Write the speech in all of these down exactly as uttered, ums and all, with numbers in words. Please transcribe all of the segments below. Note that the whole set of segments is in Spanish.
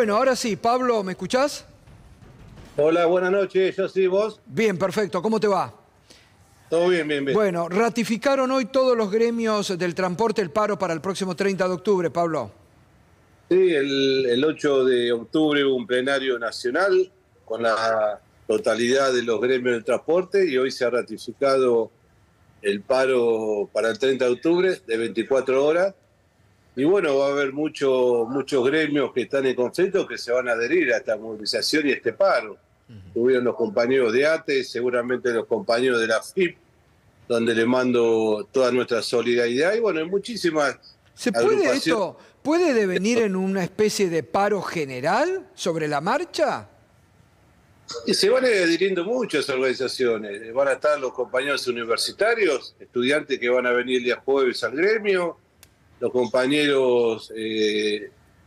Bueno, ahora sí, Pablo, ¿me escuchás? Hola, buenas noches, yo sí, ¿vos? Bien, perfecto, ¿cómo te va? Todo bien, bien, bien. Bueno, ratificaron hoy todos los gremios del transporte el paro para el próximo treinta de octubre, Pablo. Sí, el, el ocho de octubre hubo un plenario nacional con la totalidad de los gremios del transporte y hoy se ha ratificado el paro para el treinta de octubre de veinticuatro horas. Y bueno, va a haber mucho, muchos gremios que están en conflicto que se van a adherir a esta movilización y este paro. Tuvieron los compañeros de A T E, seguramente los compañeros de la F I P, donde le mando toda nuestra solidaridad. Y bueno, hay muchísimas ¿Se puede agrupaciones. esto, puede devenir en una especie de paro general sobre la marcha? Y se van adhiriendo muchas organizaciones. Van a estar los compañeros universitarios, estudiantes que van a venir el día jueves al gremio, los compañeros eh,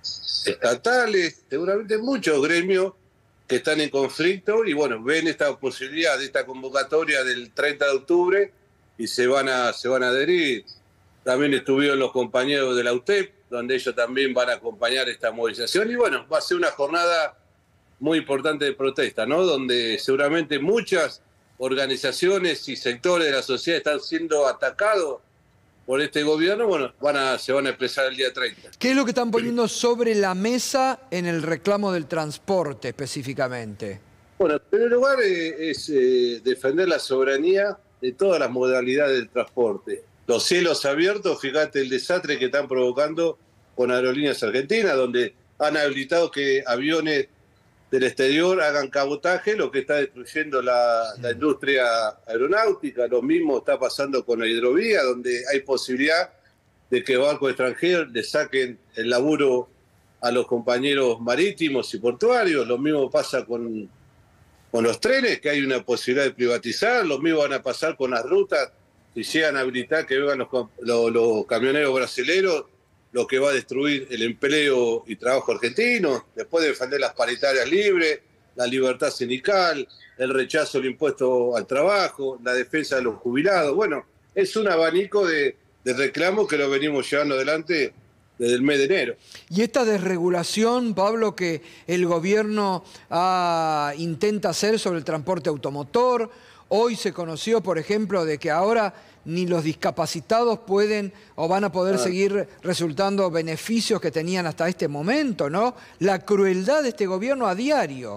estatales, seguramente muchos gremios que están en conflicto y bueno, ven esta posibilidad de esta convocatoria del treinta de octubre y se van a, se van a adherir. También estuvieron los compañeros de la U T E P, donde ellos también van a acompañar esta movilización y bueno, va a ser una jornada muy importante de protesta, ¿no? Donde seguramente muchas organizaciones y sectores de la sociedad están siendo atacados por este gobierno, bueno, van a, se van a expresar el día treinta. ¿Qué es lo que están poniendo sobre la mesa en el reclamo del transporte específicamente? Bueno, en primer lugar eh, es eh, defender la soberanía de todas las modalidades del transporte. Los cielos abiertos, fíjate el desastre que están provocando con Aerolíneas Argentinas, donde han habilitado que aviones del exterior hagan cabotaje, lo que está destruyendo la, la industria aeronáutica. Lo mismo está pasando con la hidrovía, donde hay posibilidad de que barcos extranjeros le saquen el laburo a los compañeros marítimos y portuarios. Lo mismo pasa con, con los trenes, que hay una posibilidad de privatizar. Lo mismo van a pasar con las rutas, si llegan a habilitar que vengan los, los, los camioneros brasileros, lo que va a destruir el empleo y trabajo argentino, después de defender las paritarias libres, la libertad sindical, el rechazo al impuesto al trabajo, la defensa de los jubilados. Bueno, es un abanico de, de reclamos que lo venimos llevando adelante desde el mes de enero. Y esta desregulación, Pablo, que el gobierno ah, intenta hacer sobre el transporte automotor, hoy se conoció, por ejemplo, de que ahora ni los discapacitados pueden o van a poder ah. seguir resultando beneficios que tenían hasta este momento, ¿no? La crueldad de este gobierno a diario.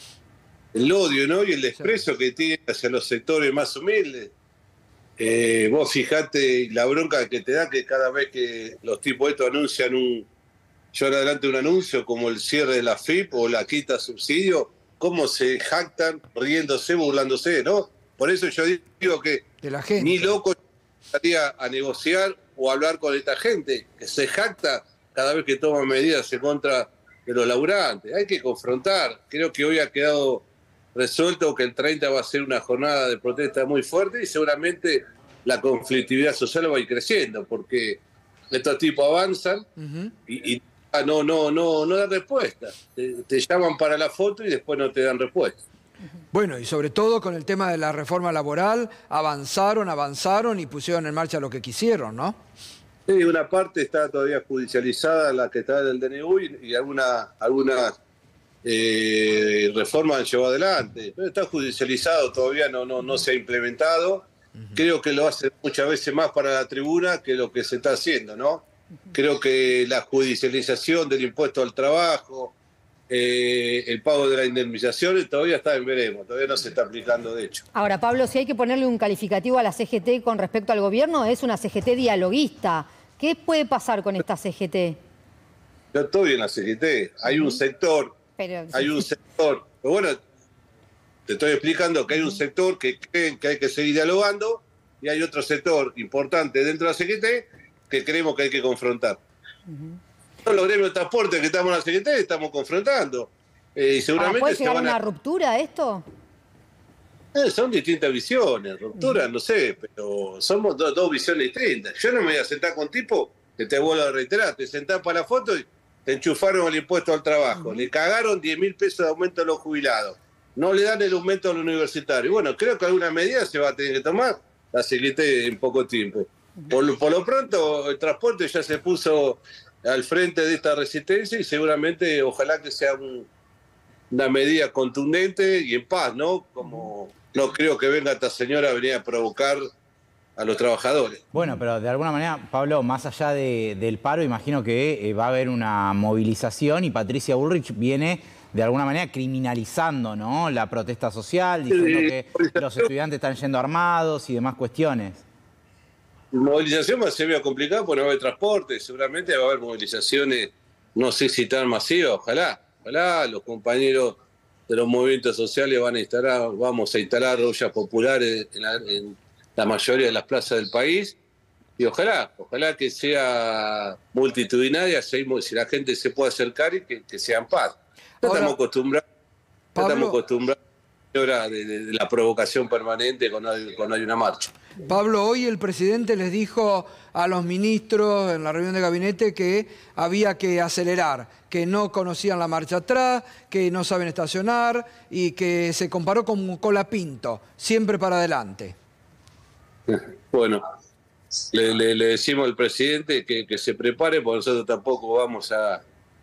El odio, ¿no? Y el desprecio sí. que tiene hacia los sectores más humildes. Eh, vos fijate la bronca que te da que cada vez que los tipos estos anuncian un, llevan adelante un anuncio como el cierre de la F I P o la quita subsidio, cómo se jactan riéndose, burlándose, ¿no? Por eso yo digo que de la gente. Ni loco estaría a negociar o a hablar con esta gente que se jacta cada vez que toma medidas en contra de los laburantes. Hay que confrontar. Creo que hoy ha quedado resuelto que el treinta va a ser una jornada de protesta muy fuerte y seguramente la conflictividad social va a ir creciendo porque estos tipos avanzan uh-huh. y, y no, no, no, no dan respuesta. Te, te llaman para la foto y después no te dan respuesta. Bueno, y sobre todo con el tema de la reforma laboral, avanzaron, avanzaron y pusieron en marcha lo que quisieron, ¿no? Sí, una parte está todavía judicializada, la que está del D N U, y, y alguna, algunas eh, reformas han llevado adelante. Pero está judicializado, todavía no, no, no se ha implementado. Uh-huh. Creo que lo hace muchas veces más para la tribuna que lo que se está haciendo, ¿no? Uh-huh. Creo que la judicialización del impuesto al trabajo, Eh, el pago de las indemnizaciones todavía está en veremos, todavía no se está aplicando de hecho. Ahora, Pablo, si hay que ponerle un calificativo a la C G T con respecto al gobierno, es una C G T dialoguista. ¿Qué puede pasar con esta C G T? Yo estoy en la C G T, hay un sector, Pero, hay sí. un sector, pero bueno, te estoy explicando que hay un sector que creen que hay que seguir dialogando y hay otro sector importante dentro de la C G T que creemos que hay que confrontar. Uh-huh. Los gremios de transporte que estamos en la C G T estamos confrontando. Eh, y seguramente ¿Puede llegar a una a... ruptura esto? Eh, son distintas visiones. Ruptura, uh-huh. no sé, pero somos do, dos visiones distintas. Yo no me voy a sentar con tipo que te vuelvo a reiterar. Te sentás para la foto y te enchufaron el impuesto al trabajo. Uh-huh. Le cagaron diez mil pesos de aumento a los jubilados. No le dan el aumento a los universitarios. Bueno, creo que alguna medida se va a tener que tomar la C G T en poco tiempo. Uh-huh. Por, por lo pronto, el transporte ya se puso al frente de esta resistencia y seguramente ojalá que sea un, una medida contundente y en paz, ¿no? Como no creo que venga esta señora a venir a provocar a los trabajadores. Bueno, pero de alguna manera, Pablo, más allá de, del paro, imagino que eh, va a haber una movilización y Patricia Bullrich viene de alguna manera criminalizando, ¿no?, la protesta social, diciendo que los estudiantes están yendo armados y demás cuestiones. La movilización va a ser bien complicada porque no va a haber transporte, seguramente va a haber movilizaciones, no sé si tan masivas, ojalá, ojalá los compañeros de los movimientos sociales van a instalar, vamos a instalar ollas populares en la, en la mayoría de las plazas del país y ojalá, ojalá que sea multitudinaria, si la gente se pueda acercar y que, que sean paz. No Ahora, estamos acostumbrados, no Pablo, estamos acostumbrados de, de, de la provocación permanente cuando hay, cuando hay una marcha. Pablo, hoy el presidente les dijo a los ministros en la reunión de gabinete que había que acelerar, que no conocían la marcha atrás, que no saben estacionar y que se comparó con Colapinto, siempre para adelante. Bueno, le, le, le decimos al presidente que, que se prepare porque nosotros tampoco vamos a, a,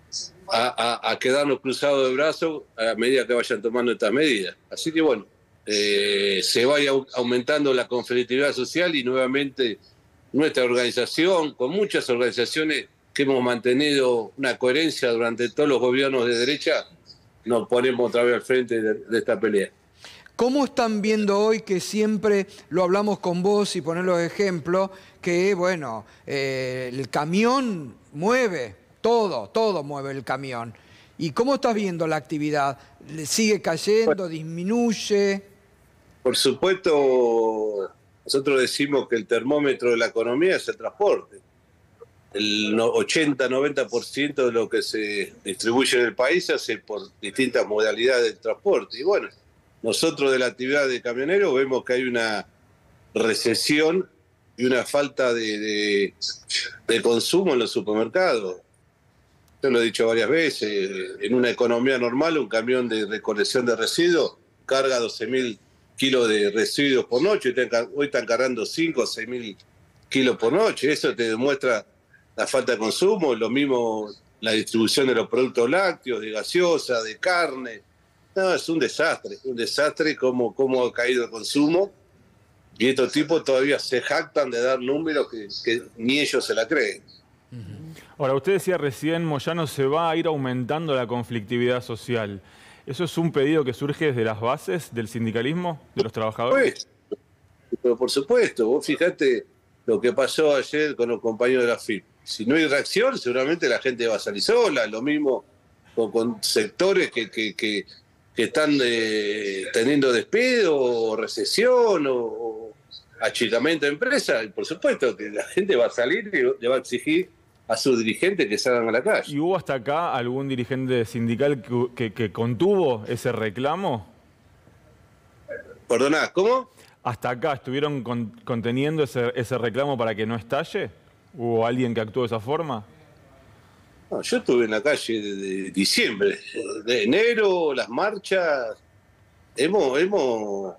a, a quedarnos cruzados de brazos a medida que vayan tomando estas medidas. Así que bueno, eh, se vaya aumentando la conflictividad social y nuevamente nuestra organización, con muchas organizaciones que hemos mantenido una coherencia durante todos los gobiernos de derecha, nos ponemos otra vez al frente de, de esta pelea. ¿Cómo están viendo hoy, que siempre lo hablamos con vos y poner los ejemplos, que bueno, eh, el camión mueve, todo, todo mueve el camión? ¿Y cómo estás viendo la actividad? ¿Sigue cayendo, disminuye? Por supuesto, nosotros decimos que el termómetro de la economía es el transporte. El ochenta a noventa por ciento de lo que se distribuye en el país se hace por distintas modalidades de transporte. Y bueno, nosotros de la actividad de camioneros vemos que hay una recesión y una falta de, de, de consumo en los supermercados. Yo lo he dicho varias veces, en una economía normal un camión de recolección de residuos carga doce mil kilos de residuos por noche, hoy están cargando cinco o seis mil kilos por noche. Eso te demuestra la falta de consumo, lo mismo la distribución de los productos lácteos, de gaseosa, de carne. No, es un desastre, un desastre cómo, cómo ha caído el consumo y estos tipos todavía se jactan de dar números que, que ni ellos se la creen. Ahora, usted decía recién, Moyano, se va a ir aumentando la conflictividad social. ¿Eso es un pedido que surge desde las bases del sindicalismo, de los trabajadores? Pues, pero por supuesto, vos fijate lo que pasó ayer con los compañeros de la F I P. Si no hay reacción, seguramente la gente va a salir sola, lo mismo con, con sectores que... que, que que están eh, teniendo despido o recesión o, o achicamiento de empresas, y por supuesto que la gente va a salir y le va a exigir a sus dirigentes que salgan a la calle. ¿Y hubo hasta acá algún dirigente sindical que, que, que contuvo ese reclamo? Perdona, ¿cómo? ¿Hasta acá estuvieron con, conteniendo ese, ese reclamo para que no estalle? ¿Hubo alguien que actuó de esa forma? No, yo estuve en la calle de, de diciembre, de enero, las marchas. Hemos, hemos.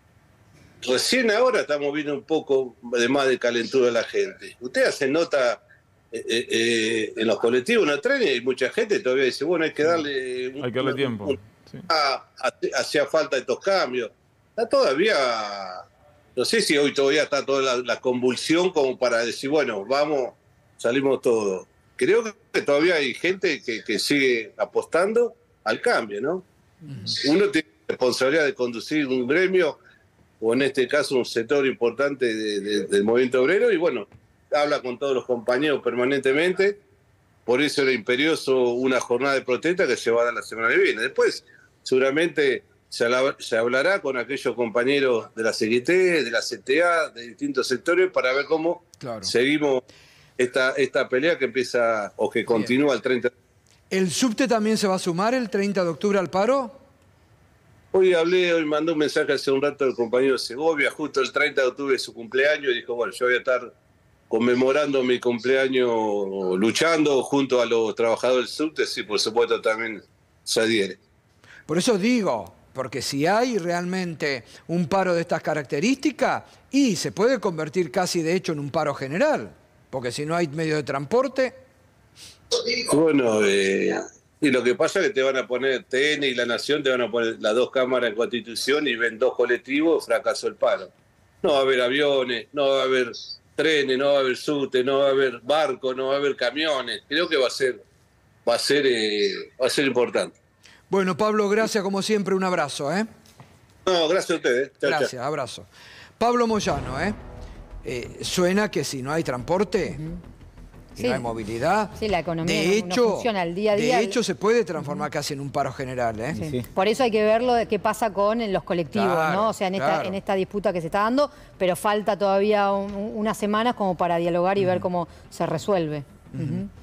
Recién ahora estamos viendo un poco de más de calentura de la gente. Usted hace nota eh, eh, en los colectivos, en los trenes, y mucha gente todavía dice, bueno, hay que darle. Un, hay que darle tiempo. Un, sí. a, a, hacía falta estos cambios. Está todavía. No sé si hoy todavía está toda la, la convulsión como para decir, bueno, vamos, salimos todos. Creo que todavía hay gente que, que sigue apostando al cambio, ¿no? Uno tiene responsabilidad de conducir un gremio, o en este caso un sector importante de, de, del movimiento obrero, y bueno, habla con todos los compañeros permanentemente, por eso era imperioso una jornada de protesta que se va a dar la semana que viene. Después, seguramente se, habla, se hablará con aquellos compañeros de la C G T, de la C T A, de distintos sectores, para ver cómo claro. seguimos Esta, esta pelea que empieza o que continúa el treinta. ¿El subte también se va a sumar el treinta de octubre al paro? Hoy hablé, hoy mandó un mensaje hace un rato al compañero Segovia, justo el treinta de octubre de su cumpleaños, y dijo, bueno, yo voy a estar conmemorando mi cumpleaños luchando junto a los trabajadores del subte, sí, por supuesto también se adhiere. Por eso digo, porque si hay realmente un paro de estas características, y se puede convertir casi de hecho en un paro general. Porque si no hay medio de transporte... Bueno, eh, y lo que pasa es que te van a poner, T N y La Nación te van a poner las dos cámaras en Constitución y ven dos colectivos, fracasó el paro. No va a haber aviones, no va a haber trenes, no va a haber subte, no va a haber barcos, no va a haber camiones. Creo que va a ser, va a ser, eh, va a ser importante. Bueno, Pablo, gracias como siempre, un abrazo, ¿eh? No, gracias a ustedes. Chao, Gracias, chao. abrazo. Pablo Moyano, ¿eh? Eh, suena que si no hay transporte, si Sí. no hay movilidad, Sí, la economía de no- no hecho, funciona al día a día. De hecho, se puede transformar casi en un paro general, ¿eh? Sí. Sí. Por eso hay que ver lo de qué pasa con en los colectivos, Claro, ¿no? O sea, en esta, claro. en esta disputa que se está dando, pero falta todavía un- unas semanas como para dialogar y ver cómo se resuelve. Ujú.